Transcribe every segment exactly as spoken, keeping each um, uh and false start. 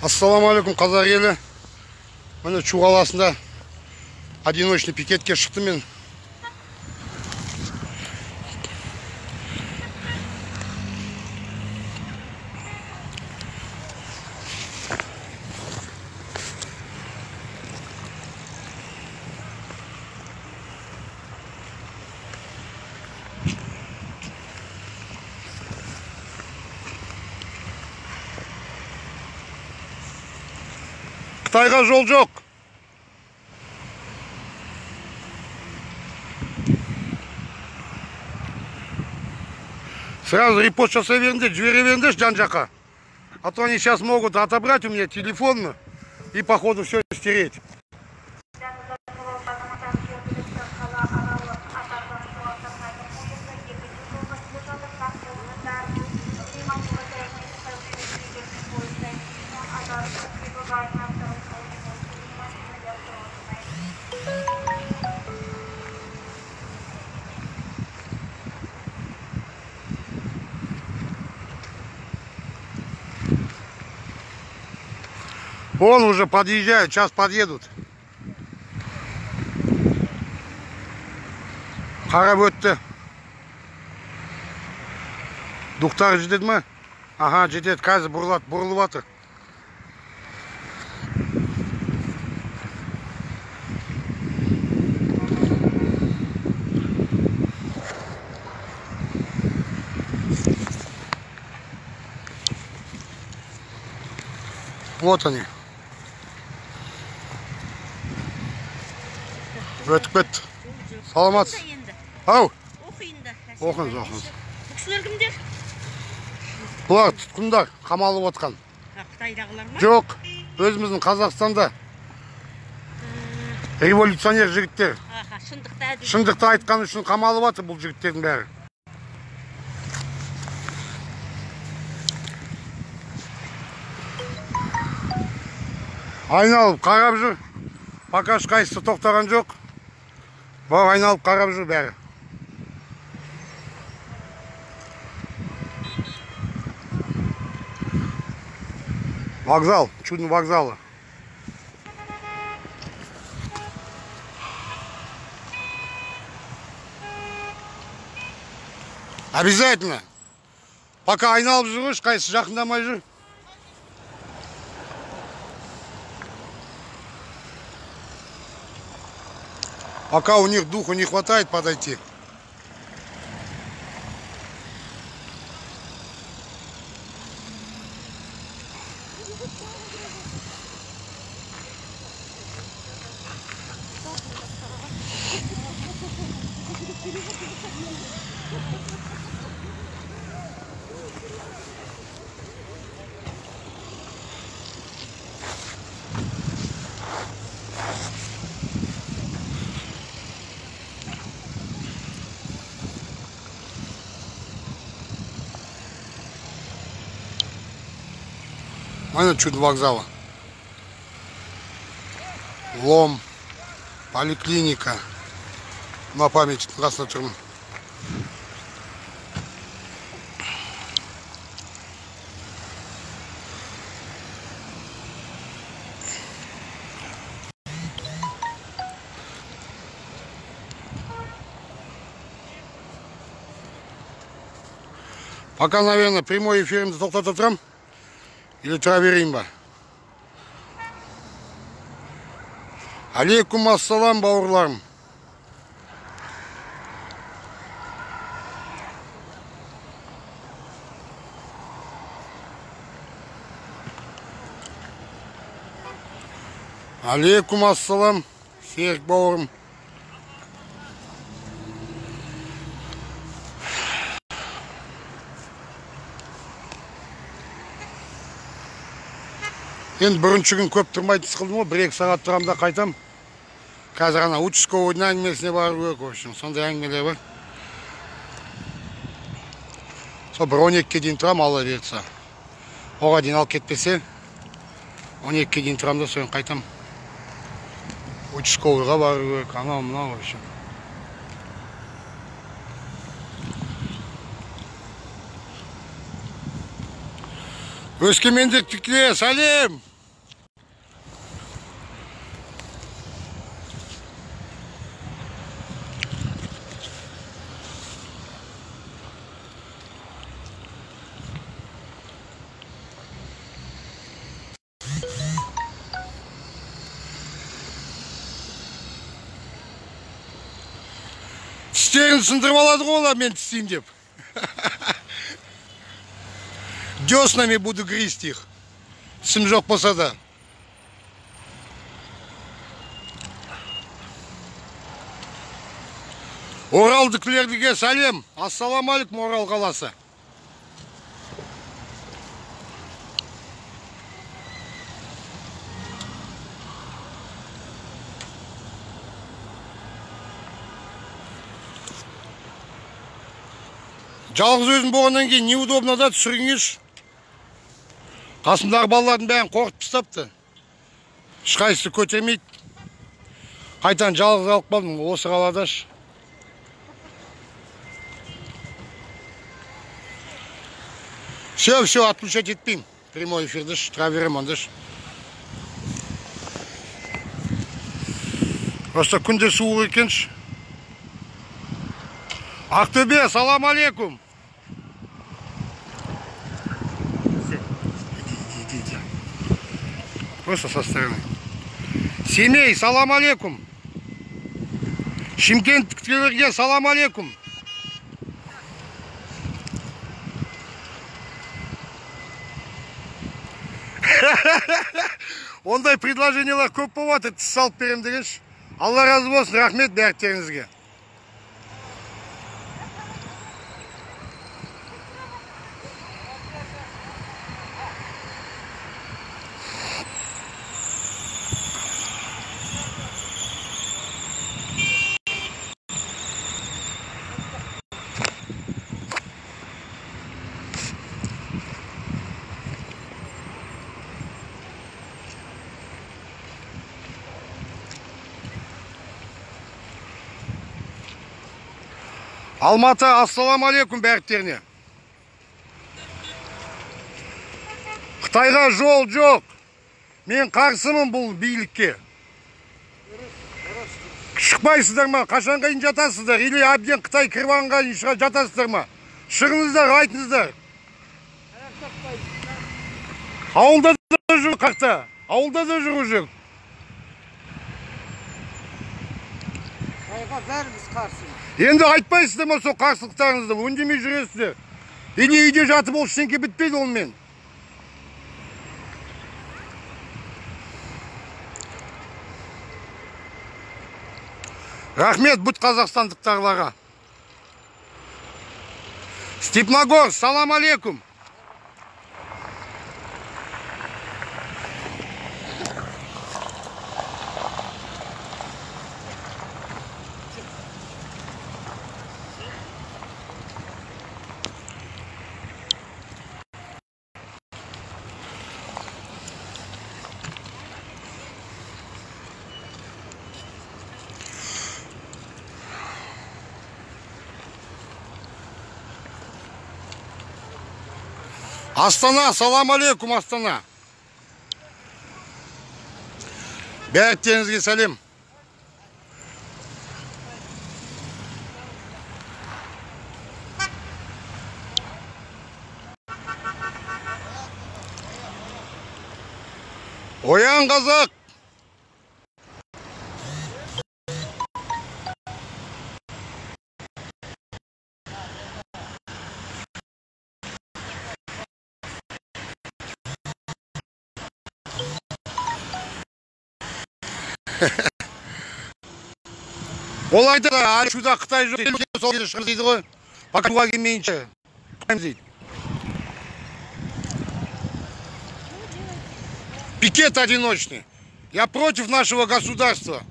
Ассаламалейкум, қазақ елі. Міне Шу қаласында одиночный пикетке шықты мен. Қытайға жол жоқ. Сразу репост жасай беріңдер, жібере беріңдер жан жаққа. А то они сейчас могут отобрать у меня телефон и походу все стереть. Вон уже подъезжают, сейчас подъедут. Қарап өтті. Дұқтары жетеді ме? Ага, жетеді, қазір бұрылады, бұрылып жатыр. Вот они. Өтіп кетті. Саламатсыз. Ау. Оқиында. Оқыңыз, оқыңыз. Бұл кісілер кімдер? Бұлар тұтқындар, қамалып отқан. Қытайдағылар ма? Жоқ, өзіміздің Қазақстанда революционер жігіттер. Аха, шындықта. Шындықты айтқан үшін қамалып отыр бұл жігіттердің бәрі. Айналып қарап жүр. Пока ешқайсысы тоқтаған жоқ. Бар айналып қарап жүр бәрі. Вокзал, Шудың вокзалы. Обязательно. Пока айналып жүр, ешқайсысы жақындамай жүр. Пока у них духу не хватает подойти. Міне Шудың вокзалы. Лом, поликлиника. На память красный тұрмын. Пока, наверное, прямой эфирімді тоқтатып тұрам. Или тұра берейін ба? Алейкум ассалам, бауырларым. Алейкум ассалам, Серік бауырым. Енді бірінші күн көп тұрмайды сықылдым ғой, бір-екі сағат тұрамда қайтам. Қазір ана участковойдың әңгімесіне бару керек, общем, сондай әңгімелер бар. Сол бір он екіге дейін тұрам, алла берді. Оға дейін алып кетпесе, он екіге дейін тұрам да соң қайтам. Участковойға бару керек, анау мынау, общем. Өскемендіктікке сәлем! Тістерін сындырып алады ғой олар, мен тістеймін деп. Деснами буду грызть их. Тісім жоқ болса да. Оралдікілерге сәлем. Ассаламалейкум, Орал қаласы. Жалғыз өзім болғаннан кейін неудобно да түсіріңеш. Қасымдағы балалардың бәрін қорқытып тастапты. Ешқайсысы көтермейді. Қайтадан жалғыз алып қалдым осы қаладаш. Все, все, отключать етпеймін. Прямой эфирдіш, тұра берем ондыш. Просто күнде суық екенш. Ақтөбе, салам алейкум. Просто со стороны. Семей, салам алейкум. Шымкенттікілерге салам алейкум. Ондай предложениялар көп болады, тіс салып берем дегенш. Алла разы болсын, рахмет бәріктеріңізге. Алматы, ассалам алейкум бәріктеріне. Қытайға жол жоқ. Мен қарсымын бұл билікке. Шықпайсыздар ма? Қашан қайын жатасыздар? Или әбден Қытай кірванға жатасыздар ма? Шығыңыздар, айтыңыздар. Ауылда да жүр қақта. Ауылда да жүр жүр. Қайға бәріміз қарсымыз. Енді айтпайсыздар ма сол қарсылықтарыңызды, өндемей жүресіздер. Или үйде жатып ол шенке бітпейді онымен. Рахмет бұт қазақстандықтарларға. Степногор, салам алейкум. Астана, салам алейкум, Астана. Бәріктеріңізге сәлем. Оян қазақ. Ол айтады, шуда Қытай жоқ, сол кезде шығыр дейді ғой. Бакуға келмейінше. Пикет одиночный. Я против нашего государства.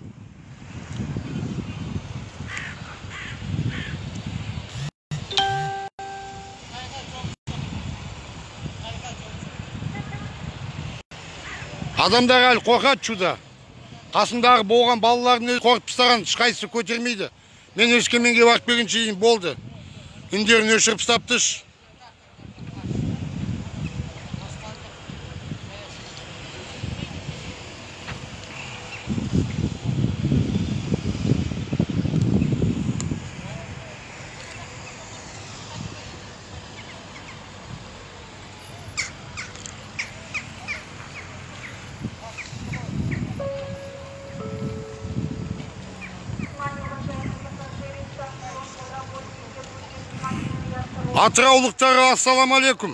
Адамдар әлі қорқады шуда. Қасындағы болған балалардың өзі қорқып тастаған, ешқайсысы көтермейді. Мен Өскеменге барып келгенше дейін болды. Үндерін өшіріп тастапты. Атыраулықтары, ассаламу алейкум.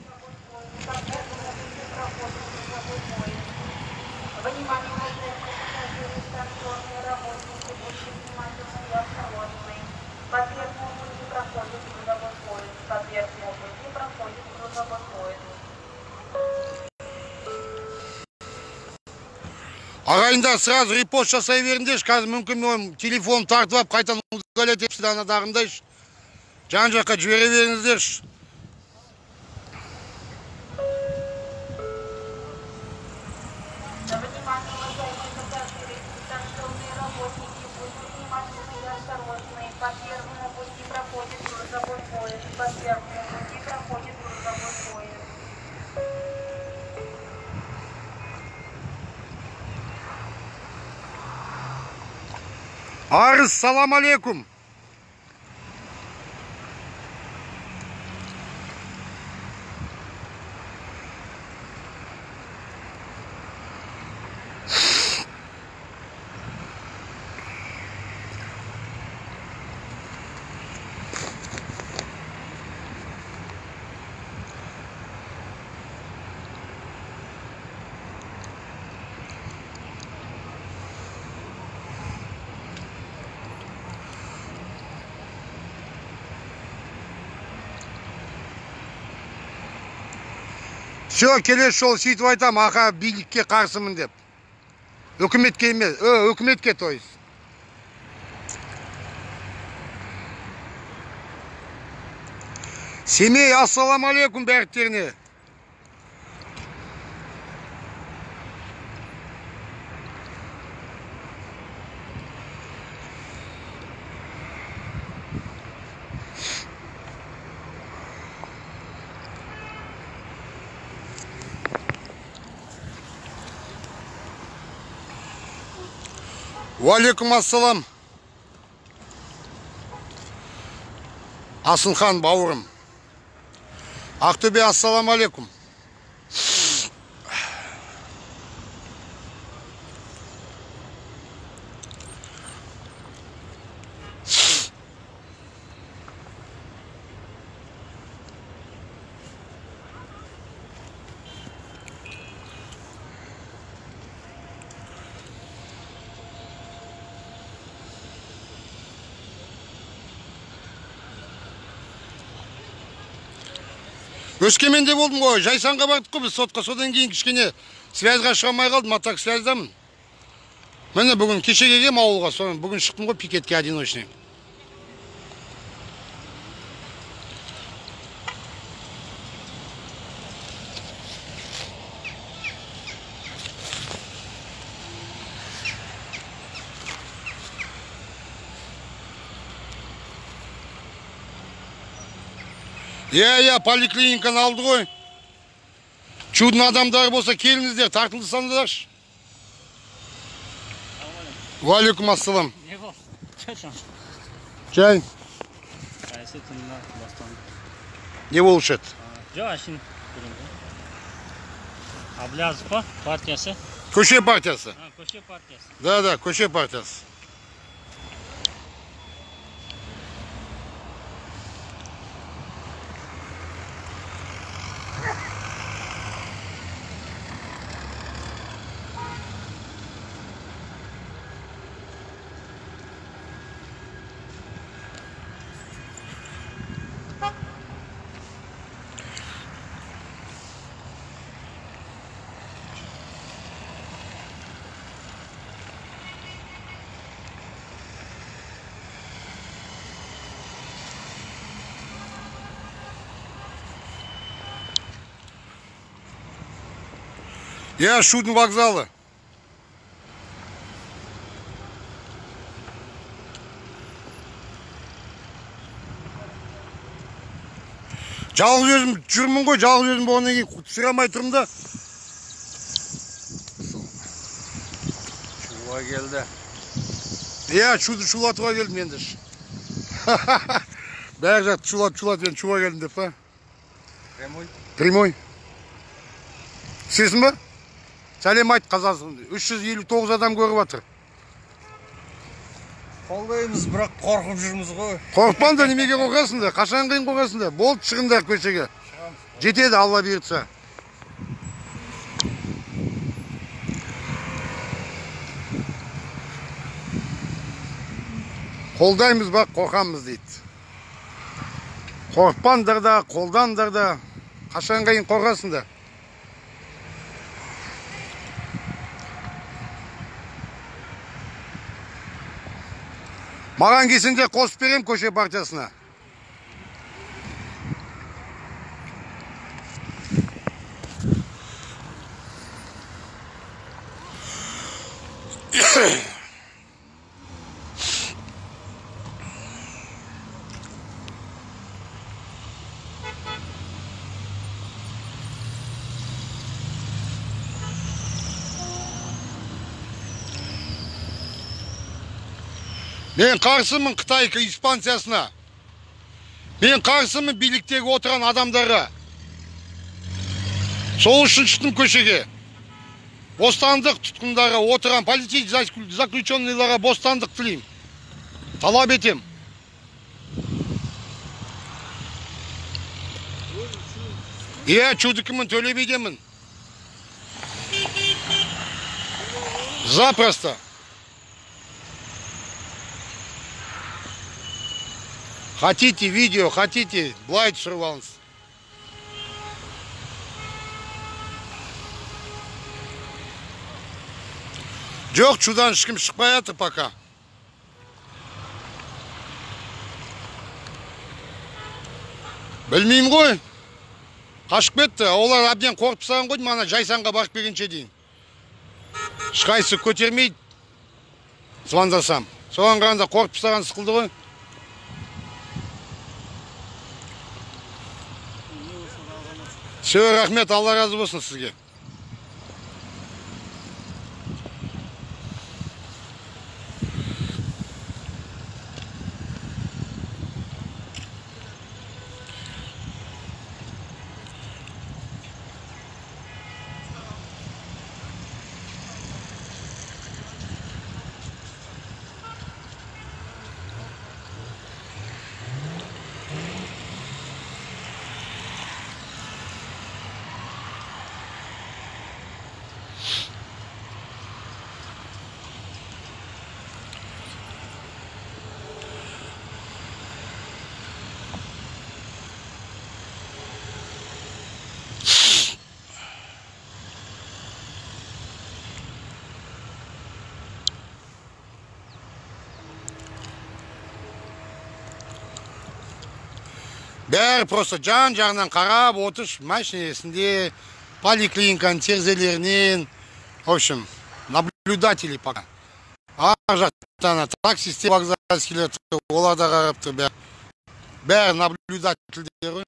Ағайындар, сразу репост жасай беріңдерші, қазір мүмкін телефон тартып алып, қайтан удалять етіпсі анадағындайшы. Жан жаққа жібере беріңіздерші. Арыс, салам алейкум. Все, келесі жол сөйтіп айтам, аға билікке қарсымын деп. Өкіметке емес, ö, өкіметке тойыз. Семей, ассаламу алейкум бәріктеріне. Уалейкум ассалам. Асылхан бауырым. Ақтөбе, ассаламу алейкум. Өскеменде болдым ғой, Жайсанға бардық қой, біз сотқа, содан кейін кішкене связьға шығамай қалдым, а так связьдамын. Міне бүгін кеше келгем ауылға, соны бүгін шықтым ғой пикетке одиночный. Е, е, поликлиниканы алды ғой. Чудын адамдар болса келіңіздер, тартылды сандаршы. Уалейкум ассалам. Не бол? Чачан? Чай. Қайсы түнна бастан. Не болушы еді? Жо, ашын көрінді. Аблязов па? Партиясы? Көше партиясы. А, көше партиясы. Да, да, көше партиясы. Я Шудың вокзалы. Жалғыз өзім жүрмін ғой, жалғыз өзім болғаннан кейін сұрамай тұрмын да. Шуға келді. Я Шуды шулатуға келдім енді. Бәрі жақты шулат, шулат, мен шуға келдім деп па. Прямой. Прямой. Сесің ба? Сәлем айт, қазасың. үш жүз елу тоғыз адам көріп жатыр. Қолдаймыз, бірақ қорқып жүрміз ғой. Қорықпаңдар, немеге қорқасыңдар? Қашан қиын қорқасыңдар? Болды, шығыңдар көшеге. Жетеді, Алла бұйыртса. Қолдаймыз бақ, қорқамыз дейді. Қорықпаңдар да, қолдандар да. Қашан қиын қорқасыңдар? Маған келсеңдер қосып берем көше партиясына. Мен қарсымын Қытай экспансиясына. Мен қарсымын биліктегі отырған адамдарға. Сол үшін шықтым көшеге. Бостандық тұтқындарға отырған политический заключенныйларға бостандық тілеймін. Талап етем. Е, чудыкімін, төлебейдемін. Запросто. Хотите видео, хотите, былай түсіріп алыңыз. Жоқ, чудан ешкім шықпай жатыр пока. Білмеймін ғой. Қашып кетті. Олар әбден қорқып саған қойды, мана Жайсанға барып келгенше дейін. Ешқайсы көтермейді. Звондасам. Соған қарағанда қорқып саған сықылды ғой. Все, рахмет, Алла разы болсын сізге. Бәрі просто жан-жағынан қарап, отыш машинесінде, поликлиниканың терезелерінен, в общем, наблюдатели пока. Ар жақтан таксистер, вокзальскийлер, олар да қарап тұр бәрі. Бәрі наблюдательдер.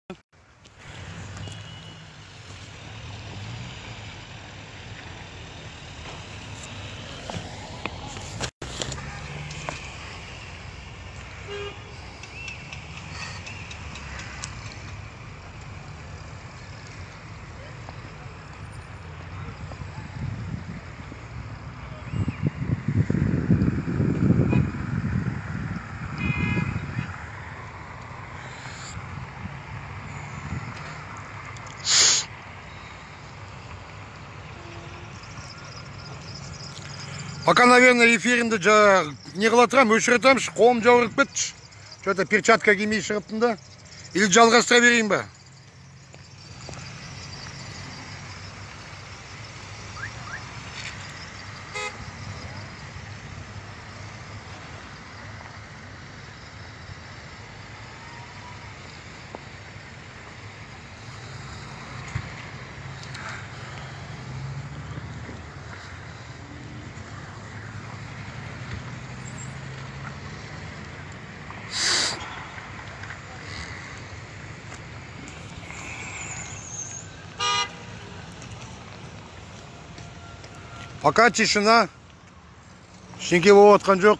Пока, наверное, эфирімді не қылатырам, өшіретамшы, қолым жауырып кетші. Что-то перчатка кимей шығыптым да. Или жалғастыра берейін ба? Пока тишина, ештеңке болып отқан жоқ.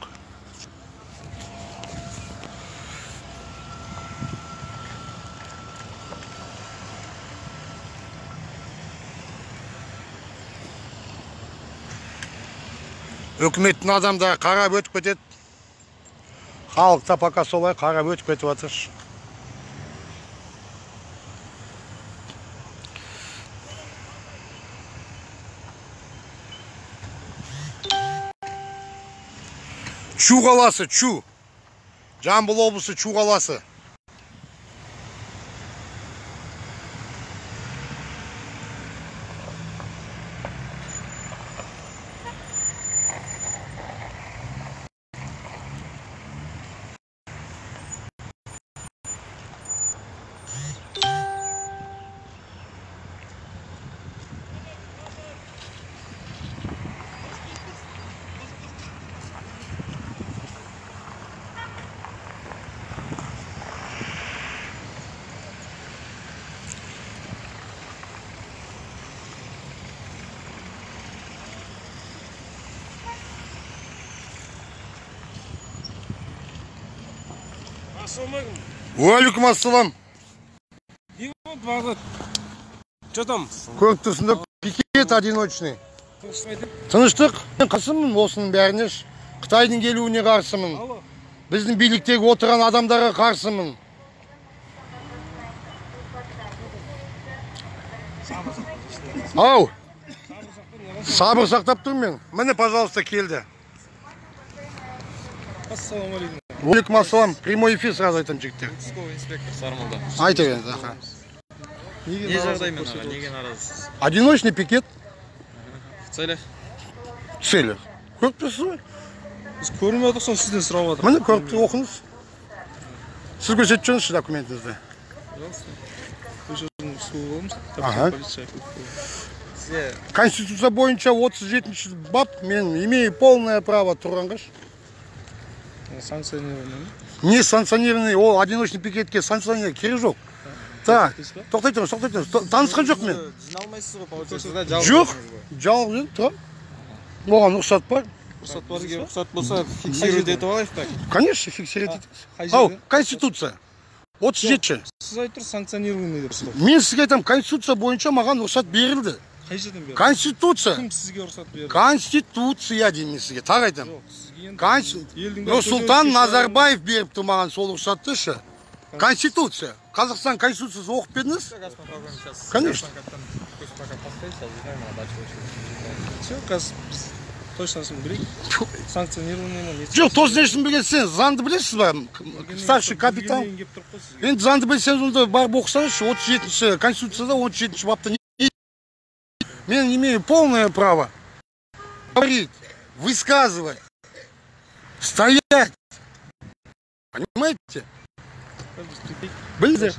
Үкіметтің адамдары қарап өтіп кетеді. Халық та пока солай қарап өтіп кетіп жатыр. Чу қаласы, Чу. Жамбыл облысы Чу қаласы. Уалейкум ассалам. Не вот Бағдат. Что там? Көріп тұрсыңдар, пикет одиночный. Тыныштық. Мен қарсымын осының бәріне. Қытайдың келуіне қарсымын. Біздің биліктегі отырған адамдарға қарсымын. Ау! Сабыр сақтап тұрмын мен. Міне, пожалуйста, келді. Ассалаумалейкум. Уалейкум ассалам. Прямой эфир сразу айтам жігіттер. Участковый инспектор Сармолда. Айта беріңіз, аха. Не жағдаймен аға, неге наразысыз? Одиночный пикет. В целях? В целях. Көріп тұрсыз ғой? Біз көрмей отырсақ сізден сұрап жатыр. Міне, көріп тұр, оқыңыз. Сіз көрсетіп жүріңізші документіңізді. Ага. Конституция бойынша отыз жетінші бап, мен имею полное право тұрғанғыш. Санкционированный. Не санкционированный, ол одиночный пикетке санкционирование керек жоқ. Так, тоқтай тұрыңыз, тоқтай тұрыңыз. Танысқан жоқ мен. Жиналмайсыз ғой, получается, да? Жалғыз Жоқ, отырсыз ғой. жалғыз едім, тұр. Оған рұқсат бар. Рұқсат бар, егер рұқсат болса, фиксировать етіп алайық так. Конечно, фиксировать етіңіз. Қай Ау, жерде? Конституция. отыз жетінші. Сіз айтып тұрсыз санкционированный деп сұрап. Мен сізге айтам, Конституция бойынша маған рұқсат берілді. Қай жерден берді? Конституция. Кім сізге рұқсат берді? Конституция деймін сізге. Тағы айтам. Жоқ, сізге енді Конституция. Нұрсұлтан Назарбаев беріпті маған сол рұқсатты ше. Конституция. Қазақстан Конституциясы оқып бердіңіз? Конечно. Все, қазір біз точносын білейік. Санкционированный ма? Жоқ, тосын ешін білген сен заңды білесіз ба? Старший капитан. Енді заңды білсеңіз онда барып оқысаңызшы, отыз жетінші Конституцияда отыз жетінші бапта не? Мен имею полное право говорить, высказывать, стоять. Понимаете? Білді?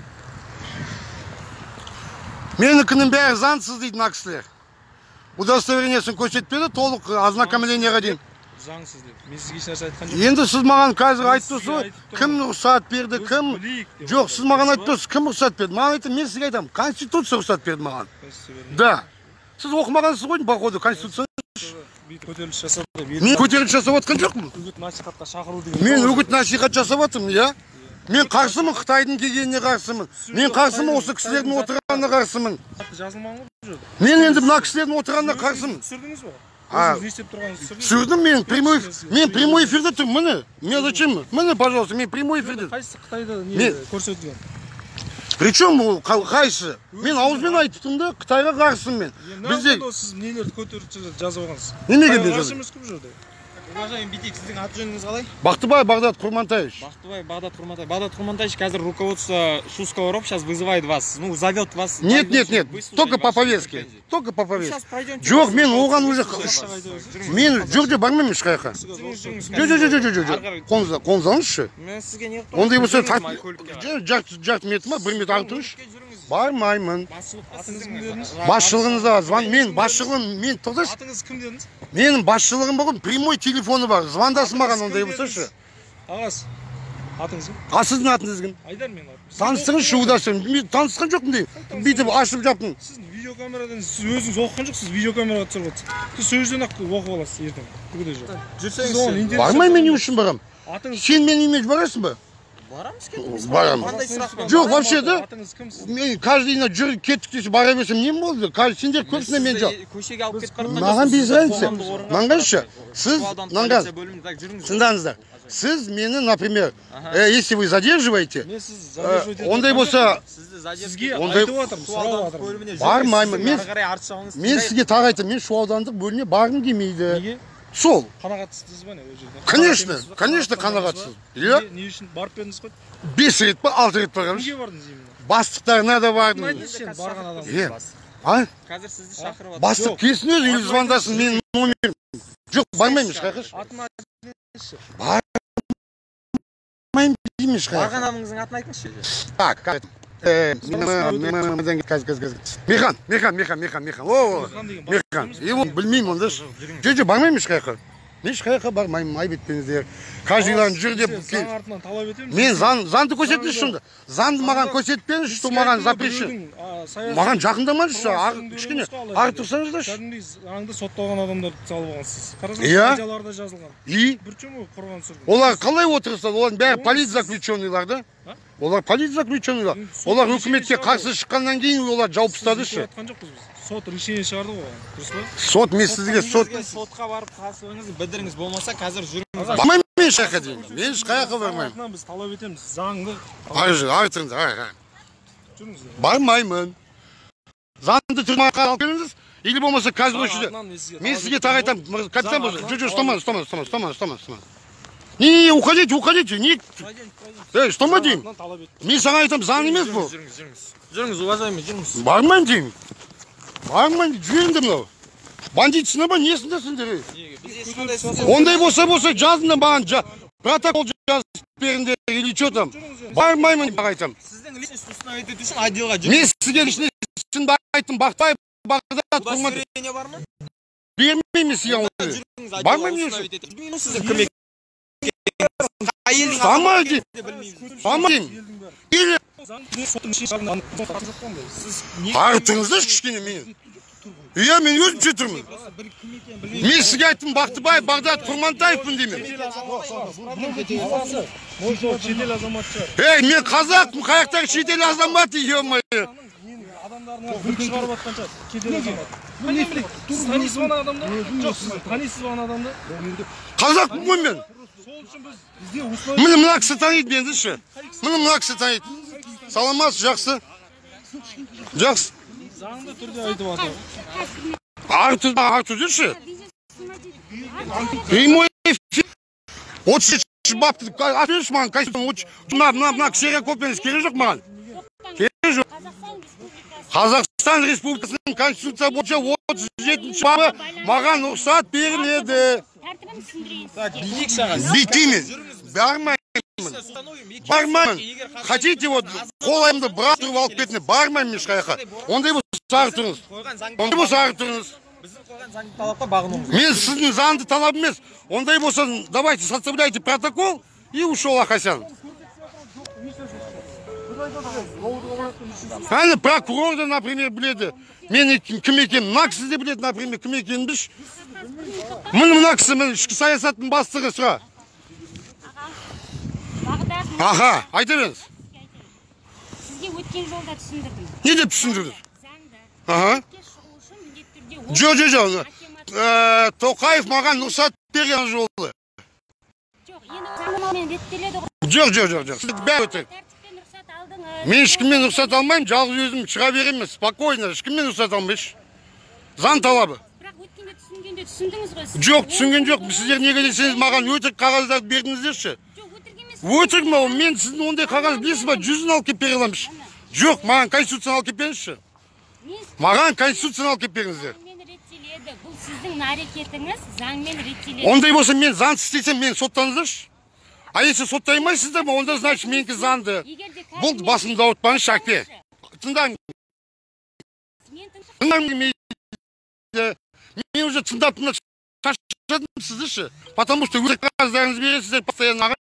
Менікінің бәрі заңсыз дейді мына кісілер. Удостоверениесін көрсетпеді, толық ознакомлениеға дейін. Заңсыз деп. Мен сізге ешнәрсе айтқан жоқ. Енді сіз маған қазір айтып тұрсыз ғой, кім рұқсат берді, кім... Жоқ, сіз маған айтып тұрсыз, кім рұқсат берді? Маған айтып, мен сізге айтам, Конституция рұқсат берді маған. Да. Сіз оқымағансыз ғой, походу, Конституция. Көтеріліс жасады. Мен көтеріліс жасап отқан жоқпын. Үгіт насихатқа шақыру деген. Мен үгіт насихат жасап жатырмын, иә? Мен қарсымын, Қытайдың келгеніне қарсымын. Мен қарсымын, осы кісілердің отырғанына қарсымын. Жазылмаған ғой бұл жерде. Мен енді мына кісілердің отырғанына қарсымын. Түсірдіңіз ба? А, Өзіңіз не істеп тұрғаныңызды түсірдіңіз? түсірдім мен, прямой, мен прямой эфирде тұрмын, міне. Мен зачем? Міне, пожалуйста, мен прямой эфирде. Қайсы Қытайда не Мен- көрсетілген? Причем ол қайсы? Мен ауызбен айттым да, Қытайға қарсымын мен. Бізде Бізде сіз нелерді көтеріп жазып алғансыз. Неге мен Қарсы жаздым? емес қой бұл жерде. Уважаемый Битик, сіздің аты жөніңіз қалай? Бақтыбай Бағдат Құрмантаевич. Бақтыбай Бағдат Құрмантай. Бағдат Құрмантаевич, қазір руководство Шуского РОП сейчас вызывает вас. Ну, зовет вас. Нет, нет, нет, Выслушать только по ваши повестке. претензии. Только по Сейчас повестке. пройдемте. Жоқ, мен оған уже... Жүріңіз, Мен жоқ деп бармаймын ешқайқа. жүріңіз. Жоқ, жоқ, жоқ, жоқ, жоқ. Қолыңызды қолыңызды алыңызшы. Мен сізге не қылып Ондай болса, жүріңіз, май көлікке. жарты жарты метр ма, бір метр артыңызшы. Жүріңіз. Бармаймын. Атыңыз кім дедіңіз? Басшылығыңызға звон, мен басшылығым, мен тұрдаш. Атыңыз кім дедіңіз? Менің басшылығым бар, прямой телефоны бар. Звондасың маған ондай болсашы. Ағасы. Атыңыз кім? А сіздің атыңыз кім? Айдар мен атым. Таныстырыңызшы удастырым. Мен танысқан жоқпын dey. Бүйтіп ашып жаптым. Сіз видеокамерадан сіз өзіңіз оқыған жоқсыз, видеокамераға түсіріп отырсыз. Сіз сол жерден ақ оқып аласыз ертең. Бүгінде жоқ. Жүрсеңізші. Бармай мен не үшін барам? Атыңыз Сен мен имеж барасың ба? Барамыз кетеміз. Барам. Қандай сұрақпен? Жоқ, вообще да. Атыңыз кім сіз? Мен каждый день жүріп кеттік десе бара берсем не болды? Каждый сендер көпсіне мен жоқ. Көшеге алып кетіп бара Маған без разницы. Маңғаншы. Сіз, маңған. бөлімде так жүріңіз. Тыңдаңыздар. Siz meni, например, Ага. э, если вы задерживаете, Мен сіз э, задерживать ондай болса, Сізді Сізге задержке ондай- айтып жатырмын, сұрап жатырмын. Бармаймын, мен- ары қарай арт жағыңыз мен сізге тағы айтамын, мен шу аудандық бөліне барғым келмейді. Неге? Сол. Қанағатсыз ба не ол жерде? Конечно, Қанағат емессіз ба? конечно, қанағатсыз ба? қанағатсыз. Иә. Не- Не үшін барып бердіңіз ғой? Бес рет па, алты рет барғанбыз. Неге бардыңыз именно? Бастықтарына да бардым. Айтыңызшы енді барған адам. Е, а? қазір сізді шақырып жатыр. Бастық келсін өзі, или звондасын, менің номерім. Жоқ, бармаймын ешқайқыш. Атын айтыңызшы. Бармаймын деймін ешқайқыш. барған адамыңыздың атын айтыңызшы. Так, как? Э, қазір, қазір, қазір. Механ, Механ, Механ, Механ, Механ. О, Механ деген бар. Механ. Его білмеймін онда. Жоқ, жоқ, бармаймын ешқайқы. Мен ешқайқы бармаймын, айып етпеңіздер. Каждыйларын жүр деп. Заң артынан талап етеміз. Мен заң, заңды көрсетіңізші сонда. Заңды маған көрсетпеңіз, что маған запрещен. Маған жақындамаңызшы, ар- кішкене ары тұрсаңыздаршы. Кәдімгідей заңды сотталған адамдарды салып алғансыз. Қарасаңыз, Иә. статьяларда жазылған. И Бір чөмі қорған сүргін. олар қалай отырса, олардың бәрі полиция заключенныйлар да. А? Олар полиция заключенныйлар. Олар үкіметке қарсы шыққаннан кейін олар жауып тастадышы. Жатқан жоқпыз біз. Сот решение шығарды ғой. Дұрыс па? Сот, мен сізге сот. Сізге сотқа барып қарсылығыңызды білдіріңіз, болмаса қазір жүріңіз. Бармаймын мен ешқайқа дейін. Мен ешқайқа бармаймын. Артынан біз талап етеміз. Заңды Ары жүр, ары тұрыңыз, ары, ары. жүріңіздер. Бармаймын. Заңды түрмаға алып келіңіз, или болмаса қазір осы жерде. Артынан мен сізге Мен талап сізге етемін. тағы айтамын, мырза, капитан болсын. Заң Жоқ, жоқ, артынан ұстамаңыз, ұстамаңыз, ұстамаңыз, ұстамаңыз, ұстамаңыз, ұстамаңыз. Не, не, не, уходите, уходите, не. Эй, ұстама деймін. Артынан талап ет. Мен саған айтамын, заң емес бұл. Жүріңіз, жүріңіз. Жүріңіз, уважаемый, жүріңіз. Бармаймын деймін. Бармаймын деймін, жүріңдер мынау. Бандитсына ба, несінде сендер? ей? Біз ешқандай сізде Ондай болса болса жазыңдар маған, жа- протокол жазып беріңдер, или что там. Бармаймын деп айтамын. сіздің личность установить ету үшін отделға жүріңіз. Мен сізге личный шынды айттым, Бақтыбаев, Бағдат, Құрман, Удостоверение бар ма? бермеймін сізге оны. Жүріңіз, Бармаймын отделға деші. установить ету. Білмеймін сіздің кім екеніңізді. Қай елдің Ұстама азаматы деймін. екеніңізді білмеймін. Барма деймін. Или Заң соттың шешімін таққан жоқпын ғой. Сіз не ары тұрыңыздаршы кішкене мен. Иә, мен өзім ше тұрмын. Мен сізге айттым, Бақтыбаев, Бағдат, Құрмантаевпын деймін. Может, шетел азаматша. Ей, мен қазақпын, қаяқтағы шетел азаматы, ё-моё. Адамдарына бүлік шығарып жатқан шығар. Шетел азамат. Сіз танисыз ба ана адамды? Жоқ, сіз танисыз ба ана адамды? Қазақпын ғой мен. Сол үшін біз бізде условия Міне мына кісі таниды мені ше. Міне мына кісі таниды. Саламатсыз, жақсы. Жақсы. заңды түрде айтып жатыр. Ары түрде, ары түрде ше. Прямой эфир. отыз жетінші бапты атыңызшы маған, костюм. Мына, мына, мына кісіге копияңыз керек жоқ маған. Керек жоқ. Қазақстан Республикасының Конституция бойынша отыз жетінші бабы маған рұқсат беріледі. Тәртібін түсіндірейін. Так, билік саған. Бүйтеймін. Бармаймын. Бармаймын. Хотите вот қолаймды брат тұрып алып кетіне. Бармаймын ешқайқа. Ондай болса ары тұрыңыз. Қойған заң Ондай болса ары тұрыңыз. біздің қойған заңды талапқа бағынуыңыз. Мен сіздің заңды талап емес. Ондай болса давайте составляйте протокол и ушел Ахасян. Әне прокурор да, например, біледі. Мен кім екенім, мына кісі де біледі, например, кім екенін білші. Міне мына кісі, мен ішкі саясаттың бастығы сұра. Бағдат, Аха, айта беріңіз. сізге өткен жолда түсіндірдім. Не деп түсіндірді? Заңды. Аха. Іске шығу үшін міндетті түрде Жо, жо, жо. Э, Тоқаев маған рұқсат берген жолы. жоқ, енді заңнамамен реттеледі ғой. Жоқ, жоқ, жоқ, жоқ. Сіз бәрі өтірік. Тәртіппен рұқсат алдыңыз. Мен ешкіммен рұқсат алмаймын, жалғыз өзім шыға беремін, спокойно, ешкіммен рұқсат алмайшы. Заң талабы. Бірақ өткенде түсінгенде түсіндіңіз ғой. сіз. Жоқ, түсінген жоқ. Сіздер неге десеңіз маған өтірік қағаздарды бердіңіздерші. Жоқ, өтірік емес. Өтірік ма? Мен сіздің ондай қағаз білесіз ба? Жүзін алып келіп бере аламыншы. Жоқ, маған конституцияны алып келіп беріңізші. Мен Маған конституцияны алып келіп беріңіздер. заңмен реттеледі. Бұл сіздің әрекетіңіз заңмен реттеледі. Ондай болса мен заңды істесем, мен соттаңыздаршы. А если соттай алмайсыздар ма, онда значит менікі заңды. Егер де Бұл кәдімгі- басымды ауыртпаңызшы, әке. Тыңдаңыз. Мен тыңдап- Тыңдаңыз, мен мен уже тыңдап тыңдап шаршадым сізді ше. Потому что өтірік қағаздарыңызды бересіздер постоянно.